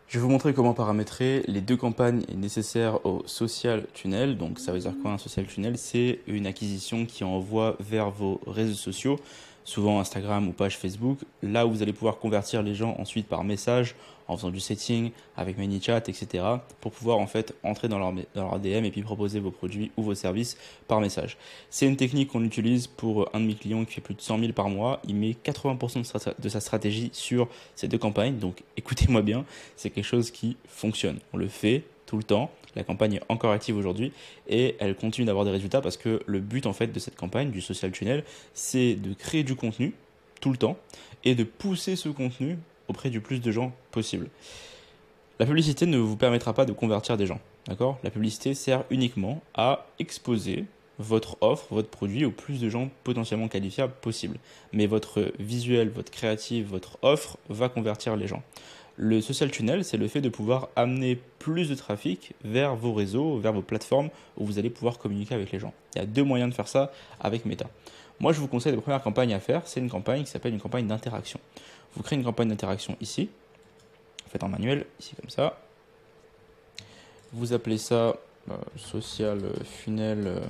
Je vais vous montrer comment paramétrer les deux campagnes nécessaires au social tunnel. Donc ça veut dire quoi un social tunnel? C'est une acquisition qui envoie vers vos réseaux sociaux, souvent Instagram ou page Facebook, là où vous allez pouvoir convertir les gens ensuite par message, en faisant du setting avec ManyChat, etc. pour pouvoir en fait entrer dans leur DM et puis proposer vos produits ou vos services par message. C'est une technique qu'on utilise pour un de mes clients qui fait plus de 100 000 par mois. Il met 80% de sa stratégie sur ces deux campagnes, donc écoutez-moi bien, c'est quelque chose qui fonctionne. On le fait tout le temps. La campagne est encore active aujourd'hui et elle continue d'avoir des résultats parce que le but en fait de cette campagne, du social tunnel, c'est de créer du contenu tout le temps et de pousser ce contenu auprès du plus de gens possible. La publicité ne vous permettra pas de convertir des gens, d'accord? La publicité sert uniquement à exposer votre offre, votre produit au plus de gens potentiellement qualifiables possible. Mais votre visuel, votre créative, votre offre va convertir les gens. Le social tunnel, c'est le fait de pouvoir amener plus de trafic vers vos réseaux, vers vos plateformes où vous allez pouvoir communiquer avec les gens. Il y a deux moyens de faire ça avec Meta. Moi, je vous conseille la première campagne à faire, c'est une campagne qui s'appelle une campagne d'interaction. Vous créez une campagne d'interaction ici, faites en manuel, ici comme ça. Vous appelez ça social funnel,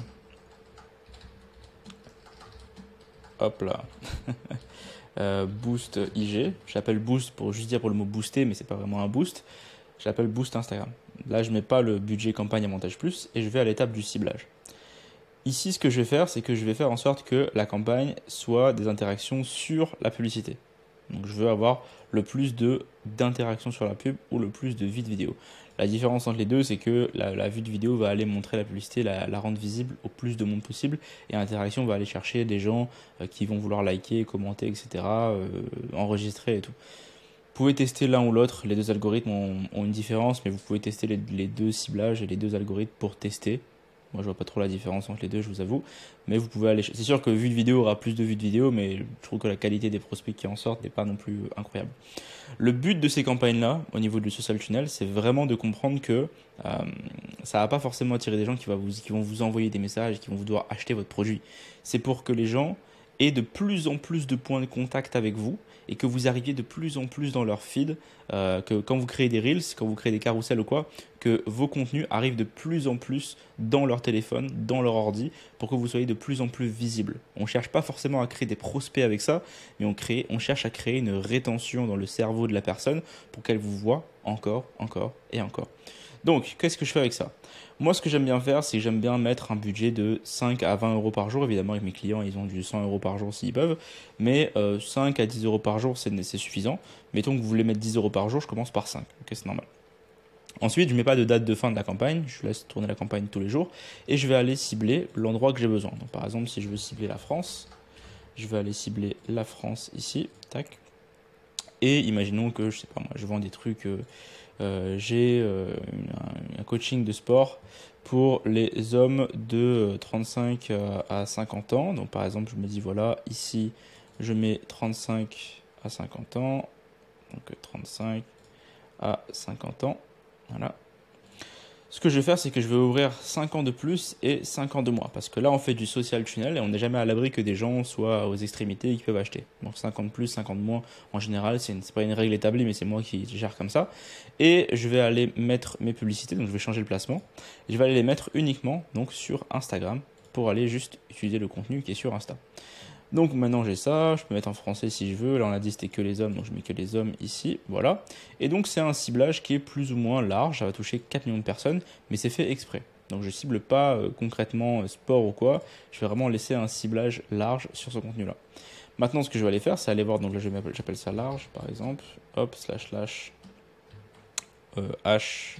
hop là, boost IG. J'appelle boost pour juste dire pour le mot booster, mais c'est pas vraiment un boost. J'appelle boost Instagram. Là, je mets pas le budget campagne avantage plus et je vais à l'étape du ciblage. Ici, ce que je vais faire, c'est que je vais faire en sorte que la campagne soit des interactions sur la publicité. Donc je veux avoir le plus d'interactions sur la pub ou le plus de vues de vidéo. La différence entre les deux, c'est que la vue de vidéo va aller montrer la publicité, la rendre visible au plus de monde possible. Et l'interaction va aller chercher des gens qui vont vouloir liker, commenter, etc., enregistrer et tout. Vous pouvez tester l'un ou l'autre, les deux algorithmes ont une différence, mais vous pouvez tester les deux ciblages et les deux algorithmes pour tester. Moi, je vois pas trop la différence entre les deux, je vous avoue. Mais vous pouvez aller. C'est sûr que vue de vidéo aura plus de vues de vidéo, mais je trouve que la qualité des prospects qui en sortent n'est pas non plus incroyable. Le but de ces campagnes-là, au niveau du social tunnel, c'est vraiment de comprendre que ça va pas forcément attirer des gens qui vont vous envoyer des messages, qui vont vous devoir acheter votre produit. C'est pour que les gens aient de plus en plus de points de contact avec vous et que vous arriviez de plus en plus dans leur feed, que quand vous créez des reels, quand vous créez des carousels ou quoi, que vos contenus arrivent de plus en plus dans leur téléphone, dans leur ordi, pour que vous soyez de plus en plus visible. On ne cherche pas forcément à créer des prospects avec ça, mais on cherche à créer une rétention dans le cerveau de la personne pour qu'elle vous voit encore, encore et encore. Donc, qu'est-ce que je fais avec ça? Moi, ce que j'aime bien faire, c'est que j'aime bien mettre un budget de 5 à 20 euros par jour. Évidemment, avec mes clients, ils ont du 100 euros par jour s'ils peuvent. Mais 5 à 10 euros par jour, c'est suffisant. Mettons que vous voulez mettre 10 euros par jour, je commence par 5. Ok, c'est normal. Ensuite, je ne mets pas de date de fin de la campagne. Je laisse tourner la campagne tous les jours. Et je vais aller cibler l'endroit que j'ai besoin. Donc, par exemple, si je veux cibler la France, je vais aller cibler la France ici. Tac. Et imaginons que, je sais pas moi, je vends des trucs, j'ai un coaching de sport pour les hommes de 35 à 50 ans. Donc par exemple, je me dis voilà, ici, je mets 35 à 50 ans. Donc 35 à 50 ans. Voilà. Ce que je vais faire, c'est que je vais ouvrir 5 ans de plus et 5 ans de moins. Parce que là, on fait du social tunnel et on n'est jamais à l'abri que des gens soient aux extrémités et qui peuvent acheter. Donc 50 de plus, 50 de moins, en général, c'est pas une règle établie, mais c'est moi qui gère comme ça. Et je vais aller mettre mes publicités, donc je vais changer le placement. Et je vais aller les mettre uniquement donc, sur Instagram pour aller juste utiliser le contenu qui est sur Insta. Donc maintenant j'ai ça, je peux mettre en français si je veux. Là on a dit c'était que les hommes, donc je mets que les hommes ici, voilà. Et donc c'est un ciblage qui est plus ou moins large, ça va toucher 4 millions de personnes, mais c'est fait exprès. Donc je cible pas concrètement sport ou quoi, je vais vraiment laisser un ciblage large sur ce contenu-là. Maintenant ce que je vais aller faire, c'est aller voir, donc là j'appelle ça large par exemple, hop, slash H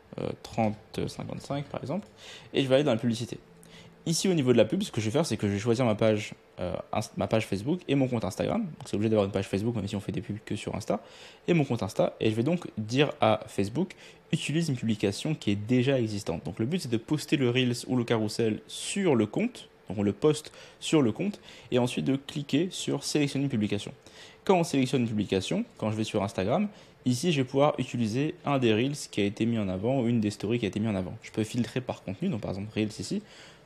3055 par exemple, et je vais aller dans la publicité. Ici, au niveau de la pub, ce que je vais faire, c'est que je vais choisir ma page Facebook et mon compte Instagram. Donc, c'est obligé d'avoir une page Facebook, même si on fait des pubs que sur Insta. Et mon compte Insta. Et je vais donc dire à Facebook, utilise une publication qui est déjà existante. Donc, le but, c'est de poster le Reels ou le Carousel sur le compte. Donc, on le poste sur le compte. Et ensuite, de cliquer sur sélectionner une publication. Quand on sélectionne une publication, quand je vais sur Instagram, ici, je vais pouvoir utiliser un des Reels qui a été mis en avant ou une des stories qui a été mis en avant. Je peux filtrer par contenu. Donc, par exemple, Reels ici.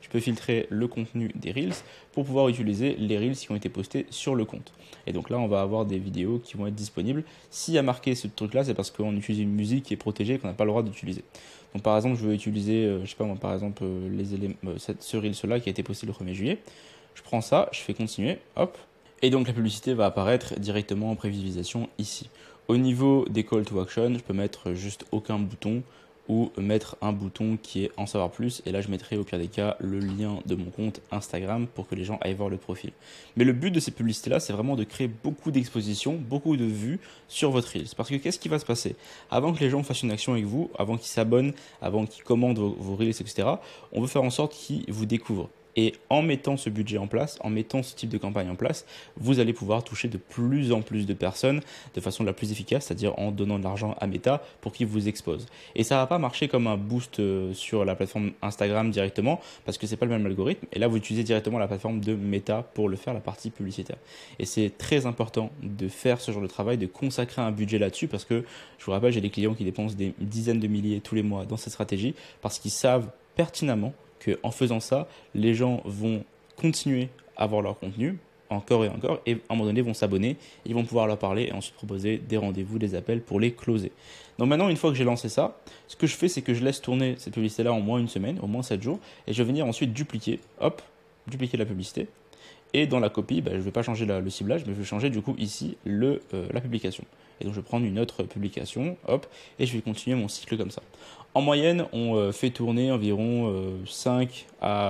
je peux filtrer le contenu des Reels pour pouvoir utiliser les Reels qui ont été postés sur le compte. Et donc là, on va avoir des vidéos qui vont être disponibles. S'il y a marqué ce truc-là, c'est parce qu'on utilise une musique qui est protégée et qu'on n'a pas le droit d'utiliser. Donc par exemple, je veux utiliser, je sais pas moi, par exemple, les éléments, ce Reels-là qui a été posté le 1er juillet. Je prends ça, je fais continuer, hop. Et donc la publicité va apparaître directement en prévisualisation ici. Au niveau des call to action, je peux mettre juste aucun bouton ou mettre un bouton qui est en savoir plus. Et là, je mettrai au pire des cas le lien de mon compte Instagram pour que les gens aillent voir le profil. Mais le but de ces publicités-là, c'est vraiment de créer beaucoup d'expositions, beaucoup de vues sur votre Reels. Parce que qu'est-ce qui va se passer? Avant que les gens fassent une action avec vous, avant qu'ils s'abonnent, avant qu'ils commandent vos Reels, etc., on veut faire en sorte qu'ils vous découvrent. Et en mettant ce budget en place, en mettant ce type de campagne en place, vous allez pouvoir toucher de plus en plus de personnes de façon la plus efficace, c'est-à-dire en donnant de l'argent à Meta pour qu'ils vous exposent. Et ça va pas marcher comme un boost sur la plateforme Instagram directement parce que c'est pas le même algorithme. Et là, vous utilisez directement la plateforme de Meta pour le faire, la partie publicitaire. Et c'est très important de faire ce genre de travail, de consacrer un budget là-dessus parce que je vous rappelle, j'ai des clients qui dépensent des dizaines de milliers tous les mois dans cette stratégie parce qu'ils savent pertinemment qu'en faisant ça, les gens vont continuer à voir leur contenu encore et à un moment donné vont s'abonner, ils vont pouvoir leur parler et ensuite proposer des rendez-vous, des appels pour les closer. Donc maintenant, une fois que j'ai lancé ça, ce que je fais, c'est que je laisse tourner cette publicité-là en moins une semaine, au moins 7 jours, et je vais venir ensuite dupliquer, hop, dupliquer la publicité. Et dans la copie, je ne vais pas changer le ciblage, mais je vais changer du coup ici la publication. Et donc je vais prendre une autre publication, hop, et je vais continuer mon cycle comme ça. En moyenne, on fait tourner environ 5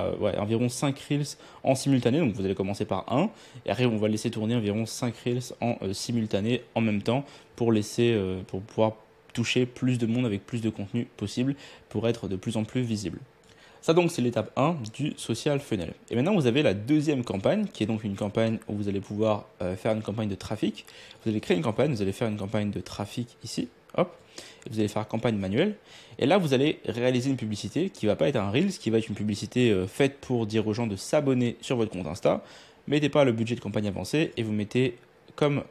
Reels en simultané. Donc vous allez commencer par un, et après on va laisser tourner environ 5 Reels en simultané en même temps pour pouvoir toucher plus de monde avec plus de contenu possible pour être de plus en plus visible. Ça donc c'est l'étape 1 du social funnel. Et maintenant vous avez la deuxième campagne qui est donc une campagne où vous allez pouvoir faire une campagne de trafic. Vous allez créer une campagne, vous allez faire une campagne de trafic ici, hop, et vous allez faire campagne manuelle. Et là vous allez réaliser une publicité qui ne va pas être un Reels, qui va être une publicité faite pour dire aux gens de s'abonner sur votre compte Insta. Mettez pas le budget de campagne avancé et vous mettez comme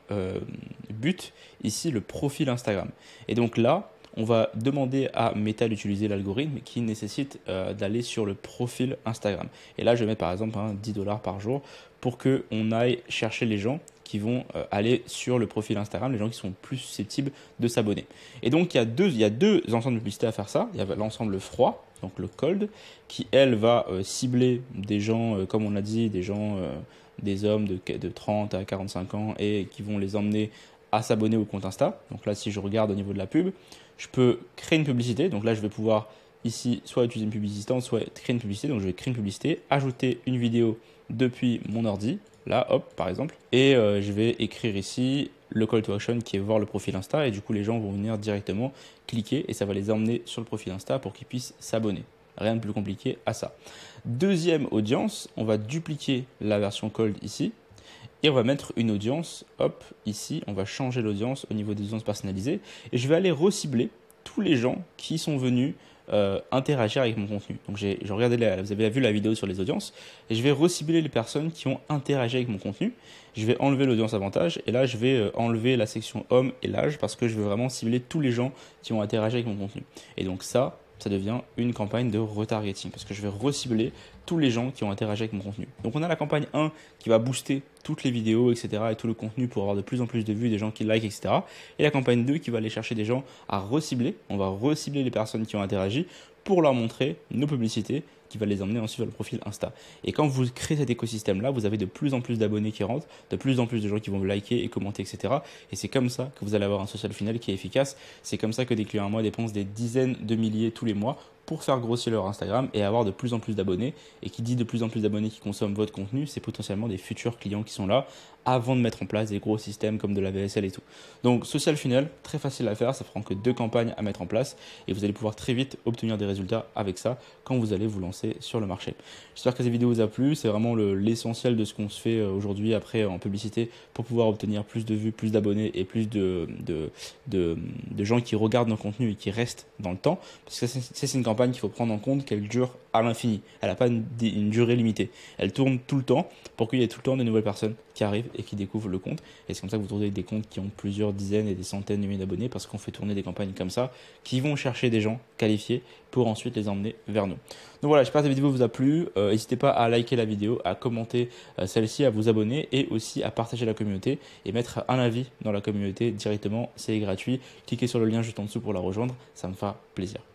but ici le profil Instagram. Et donc là, on va demander à Meta d'utiliser l'algorithme qui nécessite d'aller sur le profil Instagram. Et là, je vais mettre par exemple $10 par jour pour qu'on aille chercher les gens qui vont aller sur le profil Instagram, les gens qui sont plus susceptibles de s'abonner. Et donc, il y a deux ensembles de publicités à faire ça. Il y a l'ensemble froid, donc le cold, qui elle va cibler des gens, comme on l'a dit, des hommes de 30 à 45 ans et qui vont les emmener à s'abonner au compte Insta. Donc là, si je regarde au niveau de la pub, je peux créer une publicité. Donc là, je vais pouvoir ici soit utiliser une publicité, soit créer une publicité. Donc je vais créer une publicité, ajouter une vidéo depuis mon ordi, là, hop, par exemple. Et je vais écrire ici le call to action qui est voir le profil Insta. Et du coup, les gens vont venir directement cliquer et ça va les emmener sur le profil Insta pour qu'ils puissent s'abonner. Rien de plus compliqué à ça. Deuxième audience, on va dupliquer la version cold ici. Et on va mettre une audience, hop, ici, on va changer l'audience au niveau des audiences personnalisées. Et je vais aller recibler tous les gens qui sont venus interagir avec mon contenu. Donc je regardais vous avez vu la vidéo sur les audiences. Et je vais recibler les personnes qui ont interagi avec mon contenu. Je vais enlever l'audience avantage. Et là, je vais enlever la section homme et l'âge parce que je veux vraiment cibler tous les gens qui ont interagi avec mon contenu. Et donc ça devient une campagne de retargeting parce que je vais recibler tous les gens qui ont interagi avec mon contenu. Donc on a la campagne 1 qui va booster toutes les vidéos, etc. et tout le contenu pour avoir de plus en plus de vues, des gens qui like, etc. Et la campagne 2 qui va aller chercher des gens à recibler. On va recibler les personnes qui ont interagi pour leur montrer nos publicités qui va les emmener ensuite vers le profil Insta. Et quand vous créez cet écosystème-là, vous avez de plus en plus d'abonnés qui rentrent, de plus en plus de gens qui vont liker et commenter, etc. Et c'est comme ça que vous allez avoir un social funnel qui est efficace. C'est comme ça que des clients à moi dépensent des dizaines de milliers tous les mois pour faire grossir leur Instagram et avoir de plus en plus d'abonnés. Et qui dit de plus en plus d'abonnés qui consomment votre contenu, c'est potentiellement des futurs clients qui sont là avant de mettre en place des gros systèmes comme de la VSL et tout. Donc social funnel, très facile à faire, ça prend que 2 campagnes à mettre en place et vous allez pouvoir très vite obtenir des résultats avec ça quand vous allez vous lancer sur le marché. J'espère que cette vidéo vous a plu, c'est vraiment l'essentiel de ce qu'on se fait aujourd'hui après en publicité pour pouvoir obtenir plus de vues, plus d'abonnés et plus de gens qui regardent nos contenus et qui restent dans le temps, parce que c'est une campagne qu'il faut prendre en compte qu'elle dure à l'infini, elle n'a pas une durée limitée, elle tourne tout le temps pour qu'il y ait tout le temps de nouvelles personnes qui arrivent et qui découvrent le compte. Et c'est comme ça que vous trouvez des comptes qui ont plusieurs dizaines et des centaines de milliers d'abonnés parce qu'on fait tourner des campagnes comme ça qui vont chercher des gens qualifiés pour ensuite les emmener vers nous. Donc voilà, j'espère j'espère que cette vidéo vous a plu. N'hésitez pas à liker la vidéo, à commenter celle-ci, à vous abonner et aussi à partager la communauté et mettre un avis dans la communauté directement. C'est gratuit. Cliquez sur le lien juste en dessous pour la rejoindre. Ça me fera plaisir.